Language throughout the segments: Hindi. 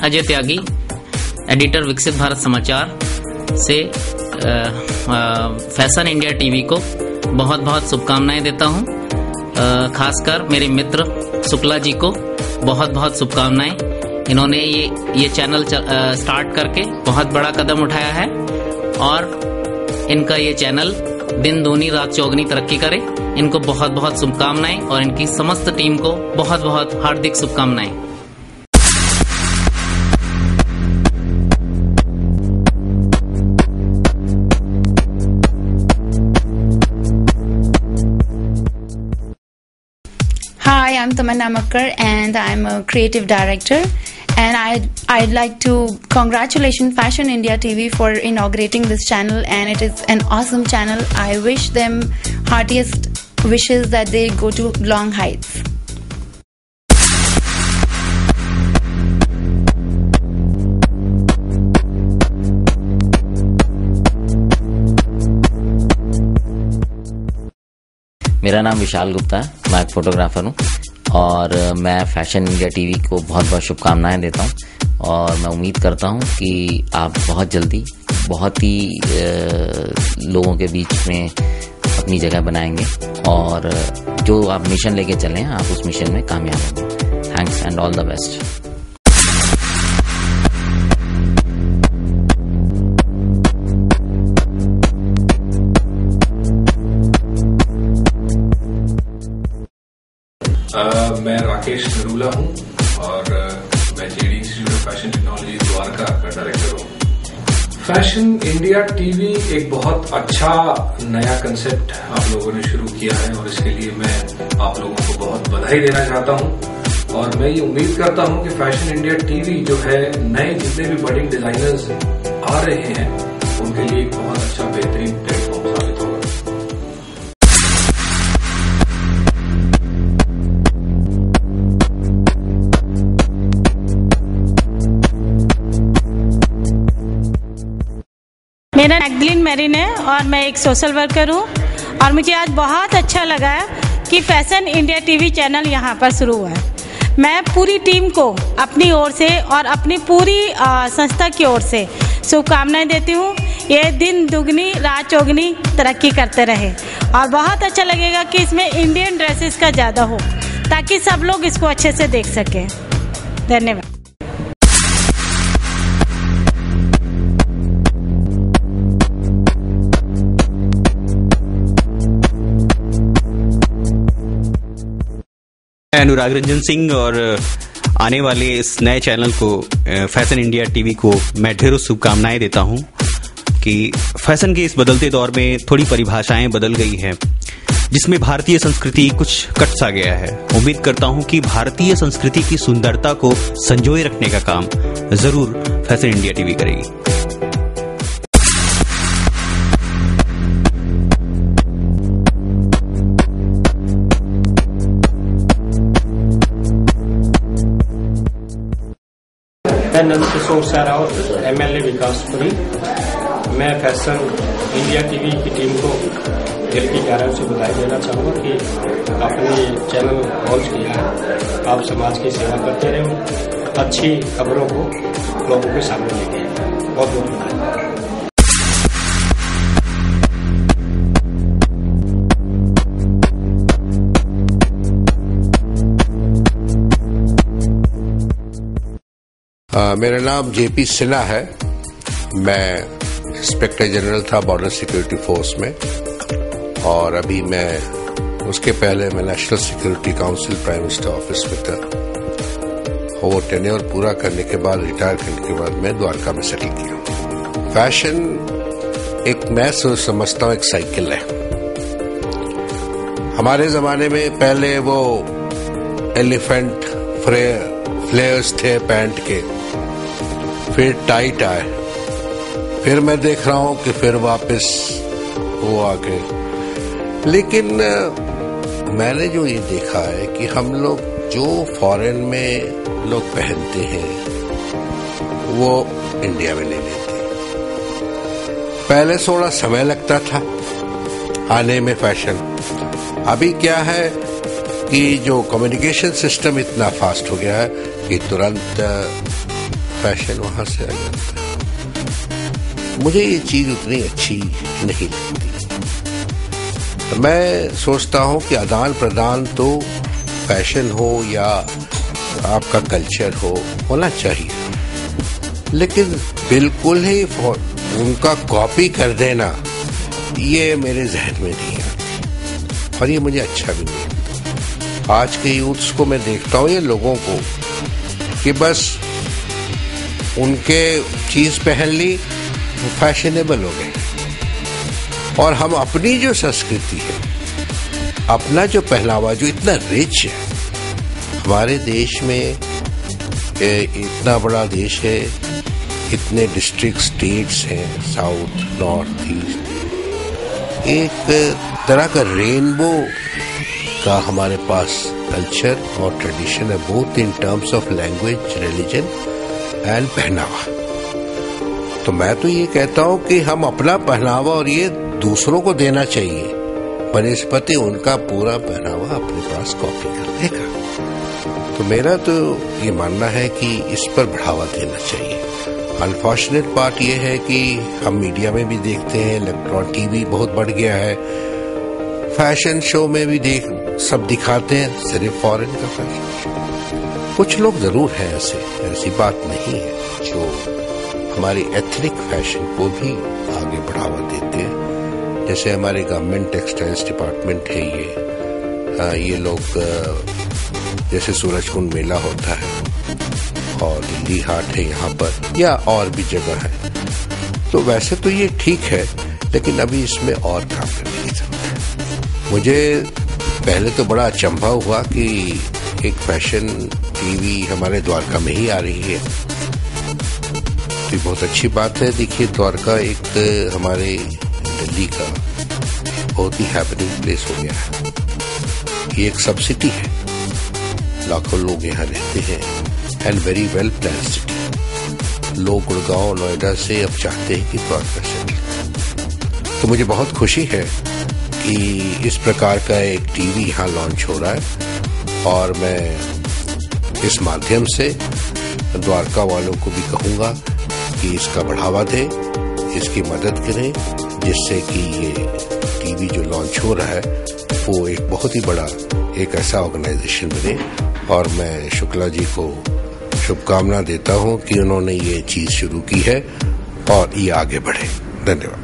अजय त्यागी, एडिटर विकसित भारत समाचार से फैशन इंडिया टीवी को बहुत बहुत शुभकामनाएं देता हूं। खासकर मेरे मित्र शुक्ला जी को बहुत बहुत शुभकामनाएं। इन्होंने ये चैनल स्टार्ट करके बहुत बड़ा कदम उठाया है और इनका ये चैनल दिन दूनी रात चौगनी तरक्की करे। इनको बहुत बहुत शुभकामनाएं और इनकी समस्त टीम को बहुत बहुत हार्दिक शुभकामनाएं। Hi, I'm Tamanna Makkar and I'm a creative director, and I'd like to congratulate Fashion India TV for inaugurating this channel, and it is an awesome channel. I wish them heartiest wishes that they go to long heights. मेरा नाम विशाल गुप्ता है, मैं एक फोटोग्राफर हूँ और मैं फैशन इंडिया टीवी को बहुत बहुत शुभकामनाएं देता हूँ और मैं उम्मीद करता हूँ कि आप बहुत जल्दी बहुत ही लोगों के बीच में अपनी जगह बनाएंगे और जो आप मिशन लेके चले हैं आप उस मिशन में कामयाब होंगे। Thanks and all the best. मैं राकेश नरूला हूं और मैं JD institute of fashion technology Dwarka का डायरेक्टर हूं। फैशन इंडिया टीवी एक बहुत अच्छा नया कंसेप्ट आप लोगों ने शुरू किया है और इसके लिए मैं आप लोगों को बहुत बधाई देना चाहता हूं और मैं ये उम्मीद करता हूं कि फैशन इंडिया टीवी जो है नए जितने भी बडिंग डिजाइनर्स आ रहे हैं उनके लिए एक बहुत अच्छा बेहतरीन प्लेटफॉर्म साबित होगा। मेरा मैगदलीन मेरिन है और मैं एक सोशल वर्कर हूँ और मुझे आज बहुत अच्छा लगा कि फैशन इंडिया टीवी चैनल यहाँ पर शुरू हुआ है। मैं पूरी टीम को अपनी ओर से और अपनी पूरी संस्था की ओर से शुभकामनाएं देती हूँ। ये दिन दुगनी रात चौगनी तरक्की करते रहे और बहुत अच्छा लगेगा कि इसमें इंडियन ड्रेसेस का ज़्यादा हो ताकि सब लोग इसको अच्छे से देख सकें। धन्यवाद। अनुराग रंजन सिंह और आने वाले इस नए चैनल को फैशन इंडिया टीवी को मैं ढेरों शुभकामनाएं देता हूं कि फैशन के इस बदलते दौर में थोड़ी परिभाषाएं बदल गई हैं जिसमें भारतीय संस्कृति कुछ कट सा गया है। उम्मीद करता हूं कि भारतीय संस्कृति की सुंदरता को संजोए रखने का काम जरूर फैशन इंडिया टीवी करेगी। मैं नंदकिशोर सरावत, एमएलए विकासपुरी। मैं फैशन इंडिया टीवी की टीम को दिल की गहराई से बधाई देना चाहूँगा कि आपने चैनल लॉन्च किया है। आप समाज की सेवा करते रहे, अच्छी खबरों को लोगों के सामने लेके आए। बहुत बहुत धन्यवाद। मेरा नाम जेपी सिन्हा है। मैं इंस्पेक्टर जनरल था बॉर्डर सिक्योरिटी फोर्स में और अभी मैं उसके पहले मैं national security council prime minister office में था। वो टेन्योर पूरा करने के बाद रिटायर करने के बाद मैं द्वारका में सेटल किया। फैशन एक मैं समझता हूँ एक साइकिल है। हमारे जमाने में पहले वो एलिफेंट फ्लेयर्स थे पैंट के, फिर टाइट आए, फिर मैं देख रहा हूं कि फिर वापस वो आ गए। लेकिन मैंने जो ये देखा है कि हम लोग जो फॉरेन में लोग पहनते हैं वो इंडिया में नहीं लेते। पहले थोड़ा समय लगता था आने में फैशन। अभी क्या है कि जो कम्युनिकेशन सिस्टम इतना फास्ट हो गया है कि तुरंत फैशन वहां से आ जाता है। मुझे ये चीज उतनी अच्छी नहीं लगती। मैं सोचता हूं कि आदान प्रदान तो फैशन हो या आपका कल्चर होना चाहिए, लेकिन बिल्कुल ही उनका कॉपी कर देना ये मेरे जहन में नहीं आता और ये मुझे अच्छा भी नहीं लगता। आज के यूथ्स को मैं देखता हूँ, ये लोगों को, कि बस उनके चीज पहन ली, वो फैशनेबल हो गए, और हम अपनी जो संस्कृति है, अपना जो पहनावा जो इतना रिच है, हमारे देश में इतना बड़ा देश है, इतने डिस्ट्रिक्ट स्टेट्स हैं, साउथ नॉर्थ ईस्ट, एक तरह का रेनबो का हमारे पास कल्चर और ट्रेडिशन है, both in terms of language, religion and पहनावा। तो मैं तो ये कहता हूँ कि हम अपना पहनावा और ये दूसरों को देना चाहिए, बनिस्पति उनका पूरा पहनावा अपने पास कॉपी कर देगा। तो मेरा तो ये मानना है कि इस पर बढ़ावा देना चाहिए। अनफॉर्चुनेट पार्ट ये है कि हम मीडिया में भी देखते हैं, इलेक्ट्रॉनिक टीवी बहुत बढ़ गया है, फैशन शो में भी सब दिखाते हैं सिर्फ फॉरेन का फैशन। कुछ लोग जरूर हैं ऐसी बात नहीं है, जो हमारी एथनिक फैशन को भी आगे बढ़ावा देते हैं। जैसे हमारे गवर्नमेंट टेक्सटाइल्स डिपार्टमेंट है, ये लोग जैसे सूरजकुंड मेला होता है और दिल्ली हाट है यहाँ पर, या और भी जगह है, तो वैसे तो ये ठीक है, लेकिन अभी इसमें और काम करने की जरूरत है। मुझे पहले तो बड़ा अचंभा हुआ कि एक फैशन टीवी हमारे द्वारका में ही आ रही है। तो बहुत अच्छी बात है। देखिए, द्वारका एक हमारे दिल्ली का बहुत ही हैपनिंग प्लेस हो गया है। ये एक सब सिटी है, लाखों लोग यहाँ रहते हैं, and very well plan city. लोग गुड़गांव नोएडा से अब चाहते हैं कि द्वारका सेटल। तो मुझे बहुत खुशी है कि इस प्रकार का एक टीवी यहाँ लॉन्च हो रहा है, और मैं इस माध्यम से द्वारका वालों को भी कहूँगा कि इसका बढ़ावा दें, इसकी मदद करें, जिससे कि ये टीवी जो लॉन्च हो रहा है वो एक बहुत ही बड़ा एक ऐसा ऑर्गेनाइजेशन बने। और मैं शुक्ला जी को शुभकामना देता हूं कि उन्होंने ये चीज शुरू की है और ये आगे बढ़े। धन्यवाद।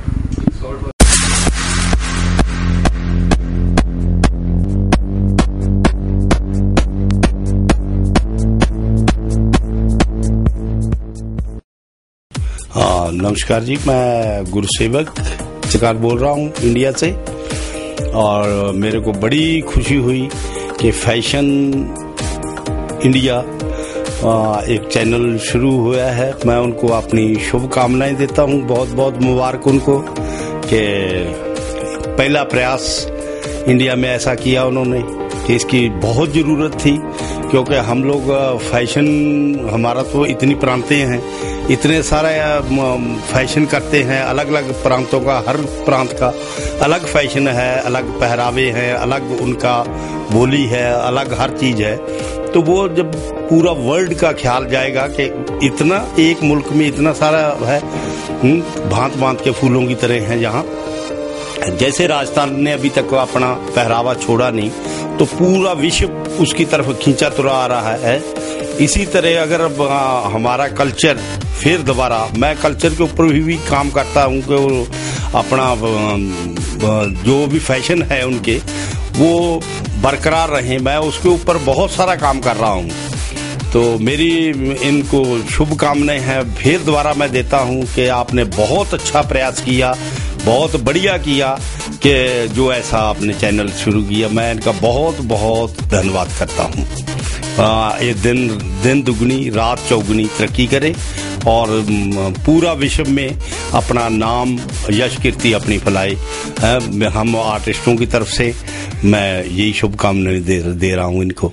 नमस्कार जी, मैं गुरुसेवक चिकार बोल रहा हूँ इंडिया से, और मेरे को बड़ी खुशी हुई कि फैशन इंडिया एक चैनल शुरू हुआ है। मैं उनको अपनी शुभकामनाएं देता हूँ, बहुत बहुत मुबारक उनको कि पहला प्रयास इंडिया में ऐसा किया उन्होंने, कि इसकी बहुत ज़रूरत थी, क्योंकि हम लोग फैशन, हमारा तो इतनी प्रांतें हैं, इतने सारे फैशन करते हैं, अलग अलग प्रांतों का, हर प्रांत का अलग फैशन है, अलग पहरावे हैं, अलग उनका बोली है, अलग हर चीज़ है। तो वो जब पूरा वर्ल्ड का ख्याल जाएगा कि इतना एक मुल्क में इतना सारा है, भांत भांत के फूलों की तरह हैं यहाँ, जैसे राजस्थान ने अभी तक अपना पहरावा छोड़ा नहीं, तो पूरा विश्व उसकी तरफ खींचा तुरा आ रहा है। इसी तरह अगर हमारा कल्चर फिर दोबारा, मैं कल्चर के ऊपर भी काम करता हूँ कि अपना जो भी फैशन है उनके वो बरकरार रहें, मैं उसके ऊपर बहुत सारा काम कर रहा हूँ। तो मेरी इनको शुभकामनाएं हैं फिर दोबारा मैं देता हूँ कि आपने बहुत अच्छा प्रयास किया, बहुत बढ़िया किया कि जो ऐसा आपने चैनल शुरू किया। मैं इनका बहुत बहुत धन्यवाद करता हूँ। ये दिन दुगनी रात चौगुनी तरक्की करे और पूरा विश्व में अपना नाम यश कीर्ति अपनी फैलाए। हम आर्टिस्टों की तरफ से मैं यही शुभकामनाएं दे रहा हूँ इनको।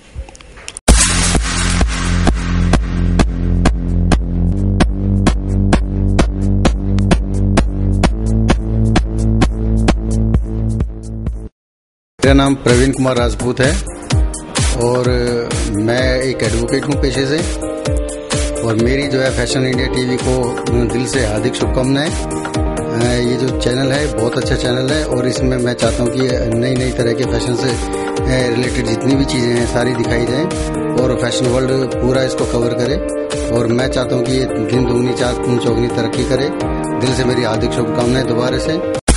मेरा नाम प्रवीण कुमार राजपूत है और मैं एक एडवोकेट हूँ पेशे से। और मेरी जो है फैशन इंडिया टीवी को दिल से हार्दिक शुभकामनाएं। ये जो चैनल है बहुत अच्छा चैनल है और इसमें मैं चाहता हूँ कि नई नई तरह के फैशन से रिलेटेड जितनी भी चीज़ें हैं सारी दिखाई जाएं और फैशन वर्ल्ड पूरा इसको कवर करे। और मैं चाहता हूँ कि ये दिन दुगनी चार चौगनी तरक्की करे। दिल से मेरी हार्दिक शुभकामनाएं दोबारा से।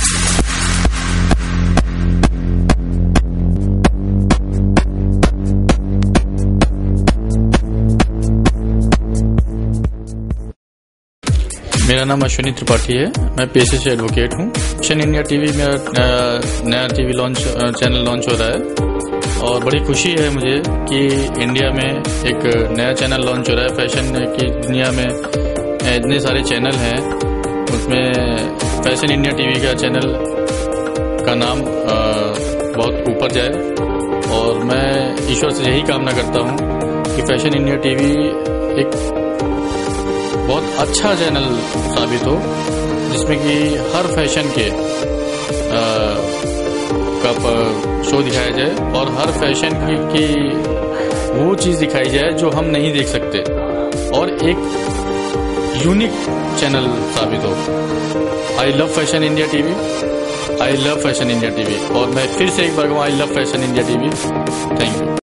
मेरा नाम अश्विनी त्रिपाठी है। मैं पेशे से एडवोकेट हूँ। फैशन इंडिया टीवी मेरा नया टीवी चैनल लॉन्च हो रहा है और बड़ी खुशी है मुझे कि इंडिया में एक नया चैनल लॉन्च हो रहा है। फैशन की दुनिया में इतने सारे चैनल हैं, उसमें फैशन इंडिया टीवी का चैनल का नाम बहुत ऊपर जाए और मैं ईश्वर से यही कामना करता हूँ कि फैशन इंडिया टीवी एक बहुत अच्छा चैनल साबित हो जिसमें कि हर फैशन के का शो दिखाया जाए और हर फैशन की वो चीज़ दिखाई जाए जो हम नहीं देख सकते और एक यूनिक चैनल साबित हो। I love fashion India TV, I love fashion India TV और मैं फिर से एक बार कहूँ I love fashion India TV. Thank you.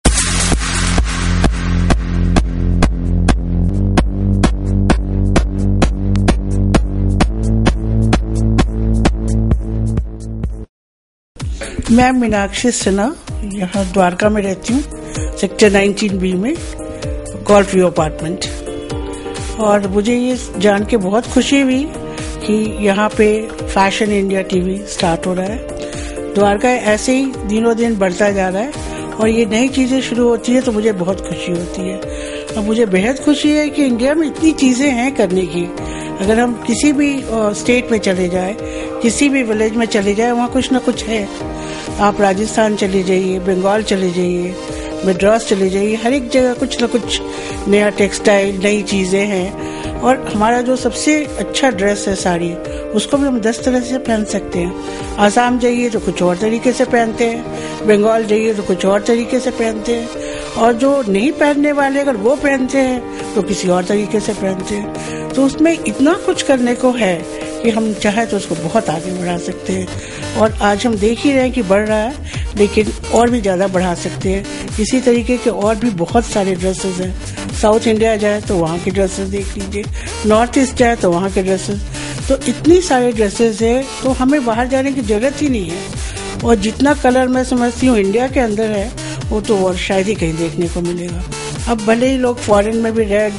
मैं मीनाक्षी सिन्हा यहाँ द्वारका में रहती हूँ, सेक्टर 19B में, गोल्फ व्यू अपार्टमेंट। और मुझे ये जान के बहुत खुशी हुई कि यहाँ पे फैशन इंडिया टीवी स्टार्ट हो रहा है। द्वारका ऐसे ही दिनों दिन बढ़ता जा रहा है और ये नई चीज़ें शुरू होती है तो मुझे बहुत खुशी होती है। और मुझे बेहद खुशी है कि इंडिया में इतनी चीज़ें हैं करने की। अगर हम किसी भी स्टेट में चले जाए, किसी भी विलेज में चले जाए, वहाँ कुछ ना कुछ है। आप राजस्थान चले जाइए, बंगाल चले जाइए, मद्रास चले जाइए, हर एक जगह कुछ ना कुछ नया टेक्सटाइल, नई चीज़ें हैं। और हमारा जो सबसे अच्छा ड्रेस है साड़ी, उसको भी हम 10 तरह से पहन सकते हैं। आसाम जाइए तो कुछ और तरीके से पहनते हैं, बंगाल जाइए तो कुछ और तरीके से पहनते हैं, और जो नहीं पहनने वाले अगर वो पहनते हैं तो किसी और तरीके से पहनते हैं। तो उसमें इतना कुछ करने को है कि हम चाहे तो उसको बहुत आगे बढ़ा सकते हैं। और आज हम देख ही रहे हैं कि बढ़ रहा है, लेकिन और भी ज़्यादा बढ़ा सकते हैं। इसी तरीके के और भी बहुत सारे ड्रेसेस हैं। साउथ इंडिया जाए तो वहाँ के ड्रेसेस देख लीजिए, नॉर्थ ईस्ट जाए तो वहाँ के ड्रेसेस, तो इतनी सारे ड्रेसेस हैं तो हमें बाहर जाने की ज़रूरत ही नहीं है। और जितना कलर मैं समझती हूँ इंडिया के अंदर है वो तो और शायद ही कहीं देखने को मिलेगा। अब भले ही लोग फॉरेन में भी रेड,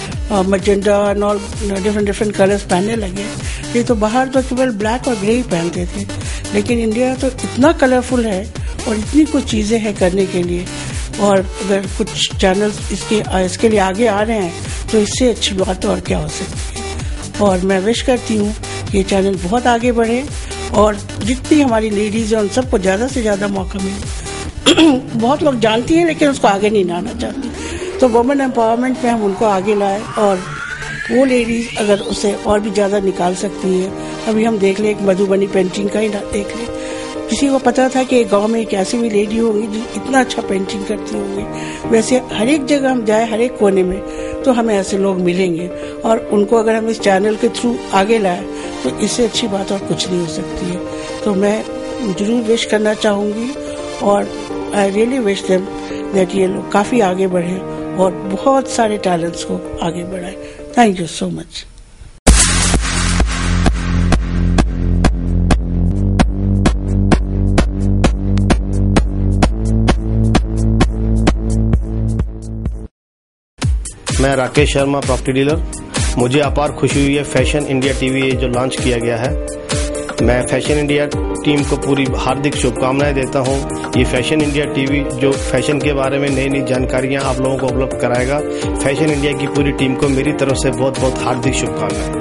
मजेंडा और डिफरेंट कलर्स पहनने लगे, ये तो बाहर तो केवल ब्लैक और ग्रे ही पहनते थे, लेकिन इंडिया तो इतना कलरफुल है और इतनी कुछ चीज़ें हैं करने के लिए। और अगर कुछ चैनल्स इसके लिए आगे आ रहे हैं तो इससे अच्छी बात और क्या हो सकती है। और मैं विश करती हूँ कि ये चैनल बहुत आगे बढ़े और जितनी हमारी लेडीज़ हैं उन सबको ज़्यादा से ज़्यादा मौका मिले। बहुत लोग जानती हैं लेकिन उसको आगे नहीं लाना चाहती, तो वुमेन एम्पावरमेंट में हम उनको आगे लाएं और वो लेडीज अगर उसे और भी ज़्यादा निकाल सकती है। अभी हम देख लें, एक मधुबनी पेंटिंग का ही देख लें, किसी को पता था कि एक गांव में एक ऐसी भी लेडी होगी जो इतना अच्छा पेंटिंग करती होगी। वैसे हर एक जगह हम जाए, हर एक कोने में, तो हमें ऐसे लोग मिलेंगे और उनको अगर हम इस चैनल के थ्रू आगे लाएं तो इससे अच्छी बात और कुछ नहीं हो सकती है। तो मैं जरूर विश करना चाहूँगी और I really wish them that ये लोग काफ़ी आगे बढ़े और बहुत सारे टैलेंट्स को आगे बढ़ाएं। Thank you so much. मैं राकेश शर्मा, प्रॉपर्टी डीलर। मुझे अपार खुशी हुई है फैशन इंडिया टीवी जो लॉन्च किया गया है। मैं फैशन इंडिया टीम को पूरी हार्दिक शुभकामनाएं देता हूं। ये फैशन इंडिया टीवी जो फैशन के बारे में नई नई जानकारियां आप लोगों को उपलब्ध कराएगा। फैशन इंडिया की पूरी टीम को मेरी तरफ से बहुत बहुत हार्दिक शुभकामनाएं।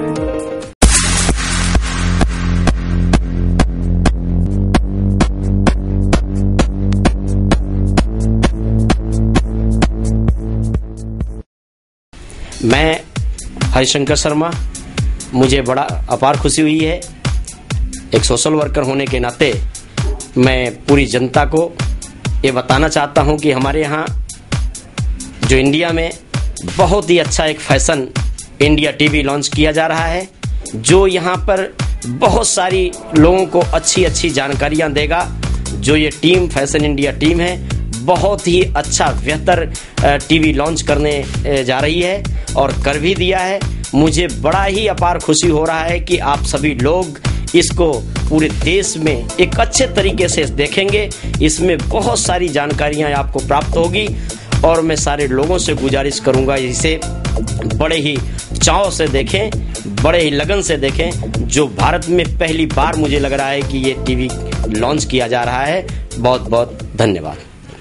मैं हरिशंकर शर्मा, मुझे बड़ा अपार खुशी हुई है। एक सोशल वर्कर होने के नाते मैं पूरी जनता को ये बताना चाहता हूं कि हमारे यहाँ जो इंडिया में बहुत ही अच्छा एक फैशन इंडिया टीवी लॉन्च किया जा रहा है, जो यहाँ पर बहुत सारी लोगों को अच्छी अच्छी जानकारियाँ देगा। जो ये टीम फैशन इंडिया टीम है, बहुत ही अच्छा बेहतर टीवी लॉन्च करने जा रही है और कर भी दिया है। मुझे बड़ा ही अपार खुशी हो रहा है कि आप सभी लोग इसको पूरे देश में एक अच्छे तरीके से देखेंगे। इसमें बहुत सारी जानकारियां आपको प्राप्त होगी और मैं सारे लोगों से गुजारिश करूंगा इसे बड़े ही चाव से देखें, बड़े ही लगन से देखें। जो भारत में पहली बार मुझे लग रहा है कि ये टीवी लॉन्च किया जा रहा है। बहुत बहुत धन्यवाद।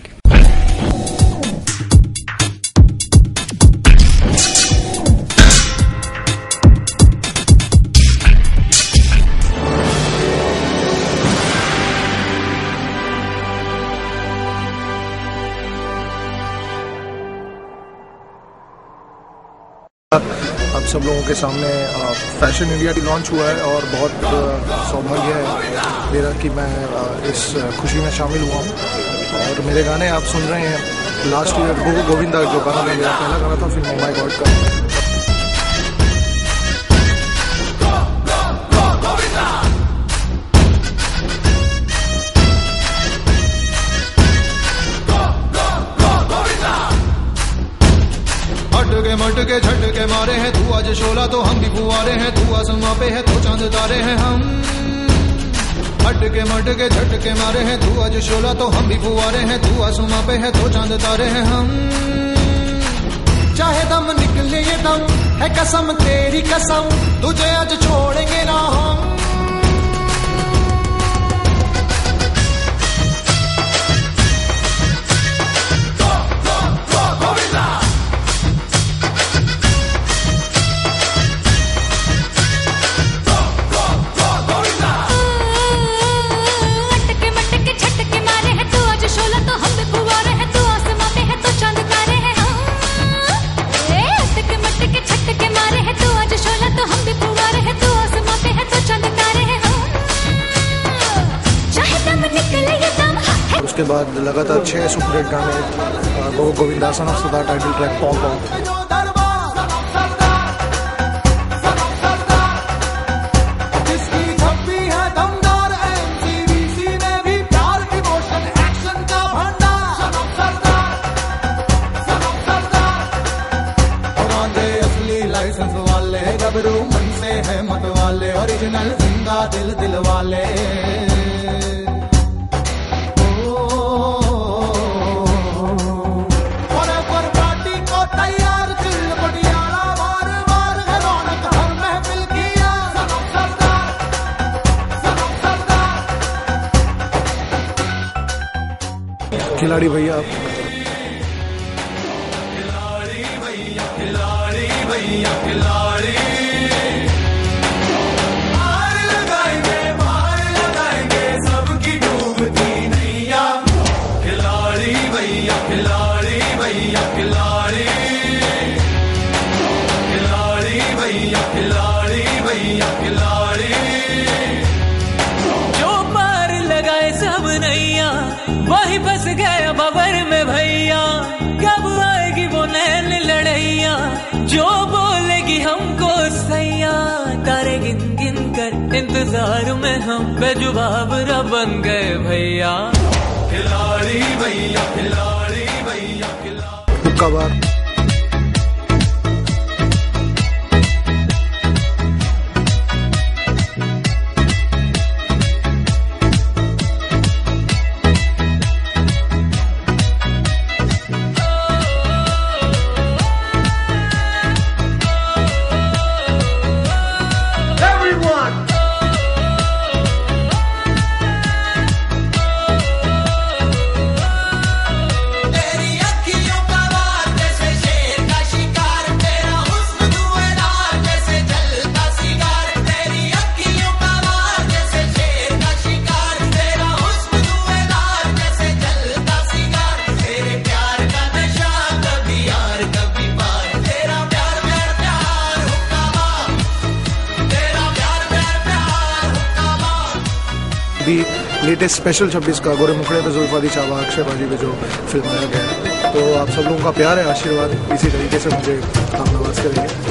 आप सब लोगों के सामने फैशन इंडिया लॉन्च हुआ है और बहुत सौभाग्य है मेरा कि मैं इस खुशी में शामिल हुआ हूँ। और मेरे गाने आप सुन रहे हैं। लास्ट ईयर गोविंदा जो गाना था, मेरा पहला गाना था फिल्म माय गॉड का। मटके झटके मारे हैं, तू आज शोला तो हम भी फुवारे हैं, तू आसमां पे है तो चांद तारे हैं हम। मटके मटके झटके मारे हैं, तू आज शोला तो हम भी फुवारे हैं, तू आसमां पे है तो चांद तारे हैं हम। चाहे दम निकले ये दम है कसम तेरी कसम, तुझे आज छोड़ेंगे ना हम। उसके बाद लगातार 6 सुपरहिट गाने, गोविंदासन ऑफ सदा टाइटल ट्रैक पॉम पॉम। लाइसेंस वाले गबरू मन से है मत वाले, ओरिजिनल जिंदा दिल दिल वाले। खिलाड़ी भैया मार लगाएंगे सबकी डूबती नैया। खिलाड़ी भैया खिलाड़ी भैया खिलाड़ी, खिलाड़ी भैया खिलाड़ी भैया खिलाड़ी। जो पार लगाए सब नैया, वही फंस गया बबर में भैया। कब आएगी वो नैन लड़ैया, जो बोलेगी हमको सैया। तारे गिन गिन कर इंतजार में हम बेजुबावरा बन गए भैया। खिलाड़ी भैया खिलाड़ी भैया खिलाड़ी। लेटेस्ट स्पेशल 26 का गोरे मुखड़े पे जुल्फा दी चावा अक्षय बाजी पे जो फिल्म आया गया है। तो आप सब लोगों का प्यार है, आशीर्वाद इसी तरीके से मुझे आप नवाज करेंगे।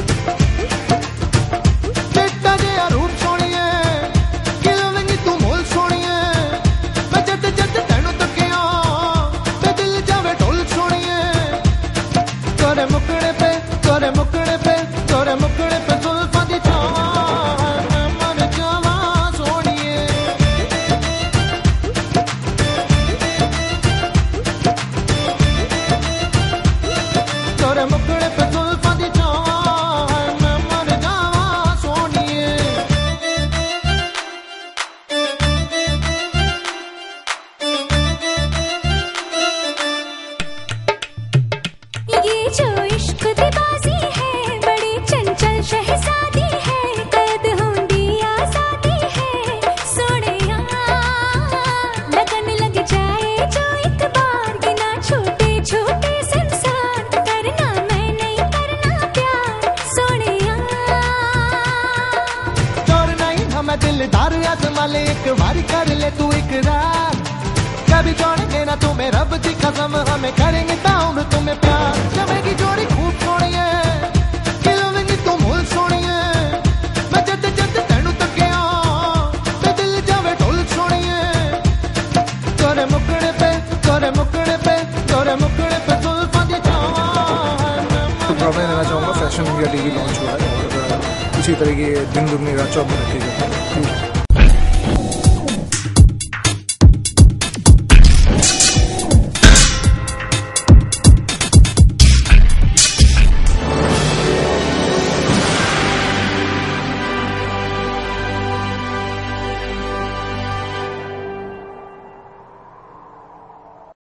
दिलदार आजमा ले एक बारी कर ले तू इकरार, कभी छोड़ेंगे ना तुम्हें रब की कसम, हमें करेंगे ताउम्र तुम्हें प्यार। जमेगी जोड़ी खूब सोनी है, खिलवेंगी तुम हुल सोनी है, मैं जद जद तेनू तकिया ते दिल जावे ढोल सोनी है। तोरे मुकड़े पे तोरे मुकड़े पे तोरे मुकड़े पे जुल्फां दी छावां। मैं देना चाहूँगा फैशन इंडिया टीवी लॉन्च हुआ है और इसी तरह की दिन दुगनी रात चौगुनी रखी जाती है।